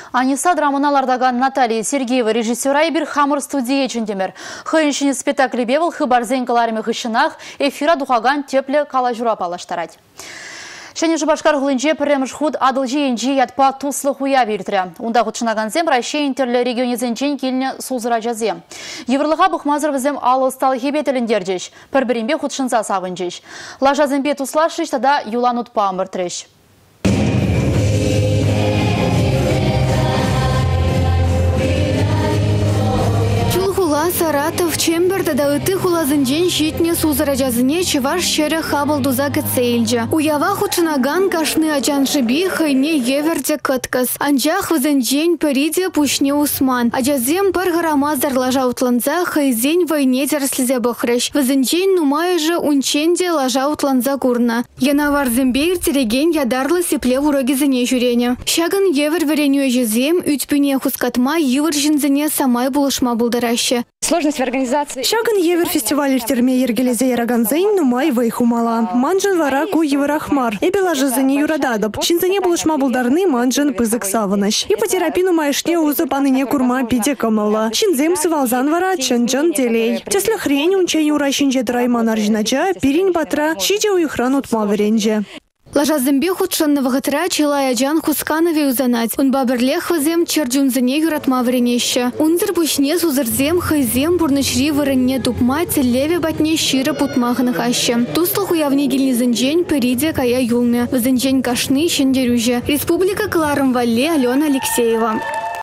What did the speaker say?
Аниса драманалардаган Наталья Сергеева режиссера бир хамыр студия чендемер. Хыйыншыны спектакль бевыл хыбарзен каларымы хышынах эфира духаган тепле калажура палаштарать. Шәне жыбашкар ғылынже пірреміш худ адылжи енжи ятпа туслы хуя биртірі. Унда худшынаган зем Россия интерлі регионезенчен келіне сузыра жазе. Еврлыға бұқмазыр візем алыстал хебетіліндер жеш. Пір-бірінбе худшынса савын жеш. Лажазынбе туслашыш тада юлан ұтпа амыртырыш. Саратов Чемберда дауыты хулазынжен щитне сузыра жазыне чываш шере хабылдуза кецейлджа. Уява худшынаган кашны ачаншыби хайне еверде кыткас. Анжах вызынжен периде пушне Усман. Ажазем пар гарамаздар лажа утланза хайзень войне дерслизе бахрыш. Вызынжен нумайыжы унченде лажа утланза курна. Янавар зембейр тереген ядарлы сепле урогизыне жюрене. Шаган евер вереню жезем ütпюне хускатма йывыр жинзыне самай булышма булдараще. Сложность в организации. Шаган евер фестиваль терме ергелезе яраганзейн нумай вейхумала. Манжан вараку еварахмар. Эбела жизни юрададаб. Чинзане булышма булдарны манжан пызык саванаш. И по терапину маешне узы паныне курма пиде камала. Чинзем сывалзан вара чанджан телей. Тесля хрень унчень уращинже драйман аржинача пирин батра щиде уюхран утма веренже. Лажазымбе худшанного гатра чилая джан хусканове узанать. Он баберлех вазем черджунзане юратма вренеща. Унзер бушне сузерзем хайзем бурнышри вырынне тупма целеве батне щира путмаханах аще. Туслу хуявни гильнизынжень периде кая юлме. Вазынжень кашны щендерюже. Республика Кларым Валле Алена Алексеева.